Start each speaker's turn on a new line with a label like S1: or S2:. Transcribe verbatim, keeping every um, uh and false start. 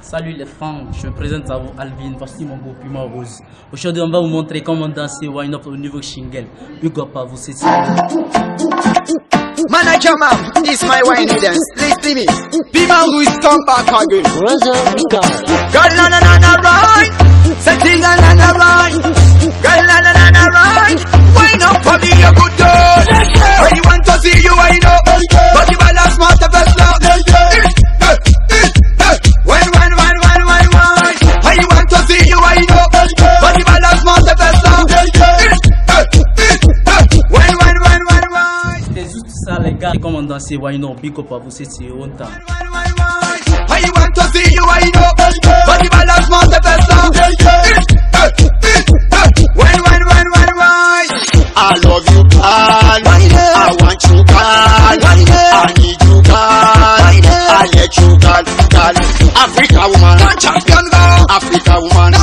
S1: Salut les fans, je me présente à vous Alvin, voici mon groupe Puma Rose. Aujourd'hui on va vous montrer comment danser Wine Up au niveau shingle. Big up à vous, c'est ça.
S2: Man, I come out, this my wine dance. Listen me, Puma Rose come back again. Girl na na na na right, setting na na na right. Girl na na na na right, wine up for me a good girl. When you want to see you wine up, but you balance smart the best love. When when when when when when, when you want to see you wine up, but you balance smart the best love. When when when when when.
S1: C'était juste ça les gars, comment danser Wine Up, big up à vous, c'est Honta.
S2: When you want to see you wine up, but you balance smart the best love. When when when when when, I love you, girl. I want you, girl. I need you, girl. I let you, girl, girl. Africa woman, champion girl. Africa woman,